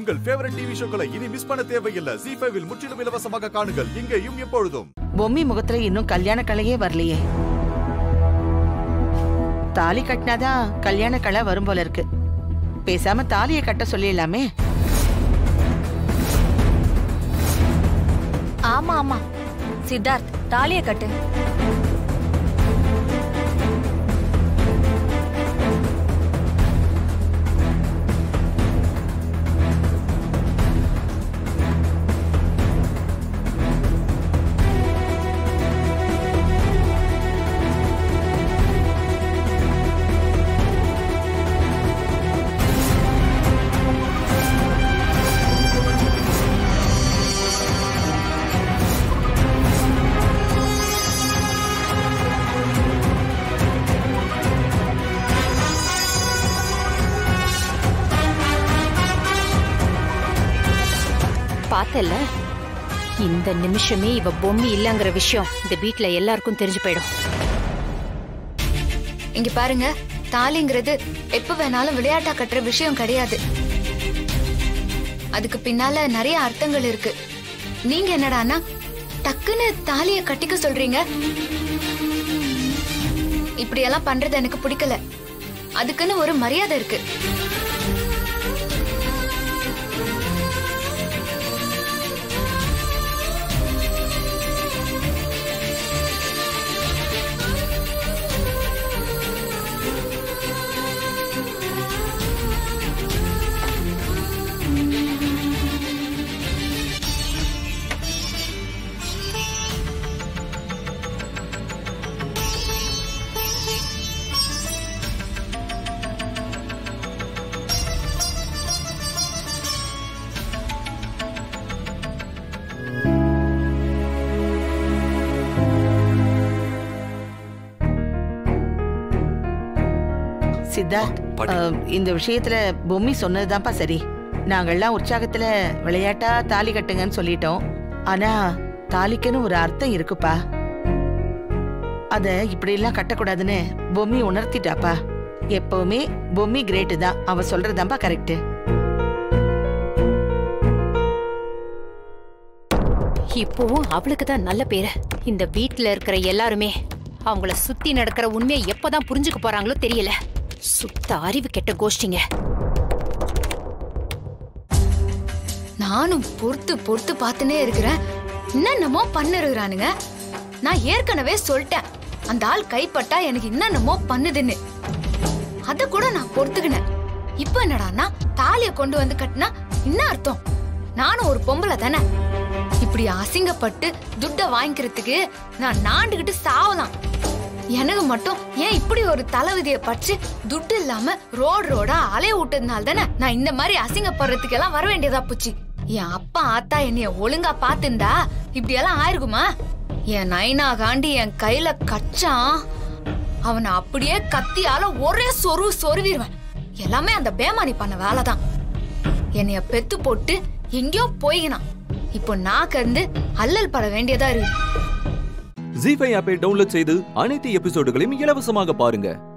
உங்கள் favourite TV ஷோக்களை இனி miss பண்ண தேவையில்லை. ZEE5 இல் முற்றிலும் இலவசமாக காணுங்கள். இங்கேயும் எப்பொழுதும். பொம்மி முகத்துல இன்னும் கல்யாண கலையே வரலையே. தாலி கட்டினாதான் கல்யாண கலை வரும் போல இருக்கு. பேசாம தாலியை கட்ட சொல்லிடலாமே. ஆமா ஆமா சித்தார்த், தாலியை கட்டு. பார்த்தல, இந்த நிமிஷமே இவ பொம்மி இல்லங்கிற விஷயம் இந்த வீட்ல எல்லாருக்கும் தெரிஞ்சு போயிடும். இங்க பாருங்க, தாலிங்கிறது எப்ப வேணாலும் விளையாட்டா கட்டுற விஷயம் கிடையாது. அதுக்கு பின்னால நிறைய அர்த்தங்கள் இருக்கு. நீங்க என்னடானா டக்குன்னு தாலிய கட்டிக்க சொல்றீங்க. இப்படி எல்லாம் பண்றது எனக்கு பிடிக்கல. அதுக்குன்னு ஒரு மரியாதை இருக்கு. சித்தார்த், இந்த விஷயத்துல பொம்மி சொன்னதுதான்ப்பா சரி. நாங்கள்லாம் உற்சாகத்துல விளையாட்டா தாலி கட்டுங்கன்னு சொல்லிட்டோம். ஆனா தாலிக்குன்னு ஒரு அர்த்தம் இருக்குப்பா. அத இப்படி எல்லாம் கட்டக்கூடாதுன்னு பொம்மி உணர்த்திட்டாப்பா. எப்பவுமே பொம்மி கிரேட்டு தான். அவ சொல்றதாம்பா கரெக்ட். இப்பவும் அவளுக்கு தான் நல்ல பேரு. இந்த வீட்ல இருக்கிற எல்லாருமே அவங்கள சுத்தி நடக்கிற உண்மையை எப்பதான் புரிஞ்சுக்க போறாங்களோ தெரியல. சுத்த அறிவு கெட்ட கோஷ்டிங்க. நானும் பொறுத்து பொறுத்து பார்த்துனே இருக்கிறேன். என்னென்னமோ பண்ணுறானுங்க. நான் ஏற்கனவே சொல்லிட்டேன், அந்த ஆள் கைப்பட்டா எனக்கு என்னென்னமோ பண்ணுதுன்னு. அத கூட நான் பொறுத்துக்கினேன். இப்ப என்னடானா தாலியை கொண்டு வந்து கட்டினா என்ன அர்த்தம்? நானும் ஒரு பொம்பளை தானே. இப்படி அசிங்கப்பட்டு துட்ட வாங்கிக்கிறதுக்கு நான் நாண்டுகிட்டு சாவலாம். எனக்கு மட்டும் ஏன் இப்படி ஒரு தலைவிதியை பற்றி துட்டு இல்லாம ரோடா அலைய விட்டதுனால தானே நான் இந்த மாதிரி அசிங்கப்படுறதுக்கு எல்லாம் வர வேண்டியதா போச்சு. என் அப்பா ஆத்தா என்னைய ஒழுங்கா பாத்துண்டா இப்படி எல்லாம் ஆயிருக்குமா? என் நைனா காண்டி என் கையில கச்சான், அவனை அப்படியே கத்தியால ஒரே சொருவிடுவேன். எல்லாமே அந்த பேமானி பண்ண வேலைதான். என்னைய பெத்து போட்டு எங்கேயோ போயினான். இப்போ நான் கருந்து அல்லல் பட வேண்டியதா இருக்கு. ZEE5 ஆப்பை டவுன்லோட் செய்து அனைத்து எபிசோடுகளையும் இலவசமாக பாருங்க.